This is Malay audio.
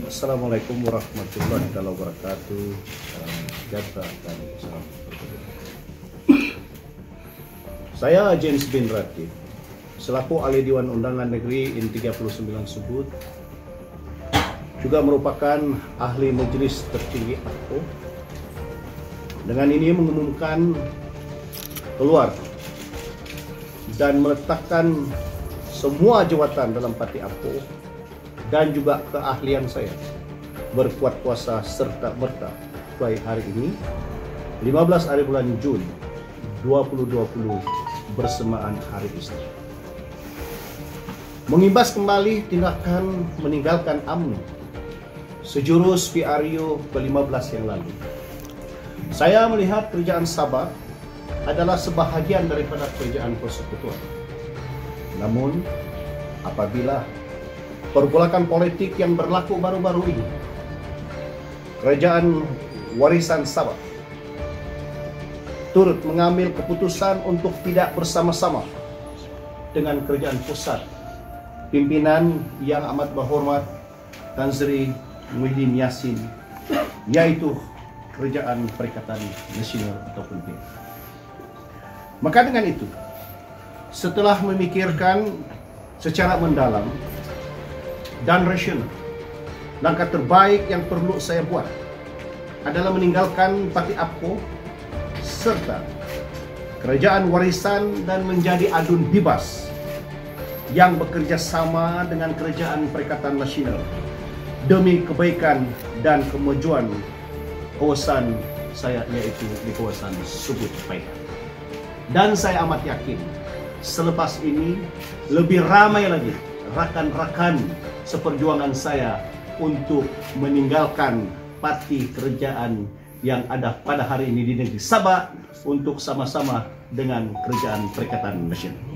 Assalamualaikum warahmatullahi wabarakatuh. Salam sejahtera dan salam berkah. Saya James bin Ratib, selaku Ahli Dewan Undangan Negeri IN 39 Subud, juga merupakan Ahli Majelis Tertinggi APO. Dengan ini mengumumkan keluar dan meletakkan semua jawatan dalam Parti APO dan juga keahlian saya berkuat kuasa serta merta mulai hari ini 15 hari bulan Jun 2020 bersamaan Hari Istri, mengimbas kembali tindakan meninggalkan UMNO sejurus PRU ke-15 yang lalu. Saya melihat kerajaan Sabah adalah sebahagian daripada kerajaan persekutuan. Namun apabila pergolakan politik yang berlaku baru-baru ini, kerajaan warisan Sabah turut mengambil keputusan untuk tidak bersama-sama dengan kerajaan pusat pimpinan yang amat berhormat Tan Sri Muhyiddin Yassin, yaitu Kerajaan Perikatan Nasional ataupun PN. Maka dengan itu, setelah memikirkan secara mendalam dan rasional, langkah terbaik yang perlu saya buat adalah meninggalkan Parti APO serta kerajaan warisan dan menjadi adun bebas yang bekerja sama dengan Kerajaan Perikatan Nasional demi kebaikan dan kemajuan kawasan saya, yaitu di kawasan Subud Paihan. Dan saya amat yakin selepas ini lebih ramai lagi rakan-rakan seperjuangan saya untuk meninggalkan parti kerajaan yang ada pada hari ini di negeri Sabah untuk sama-sama dengan Kerajaan Perikatan Nasional.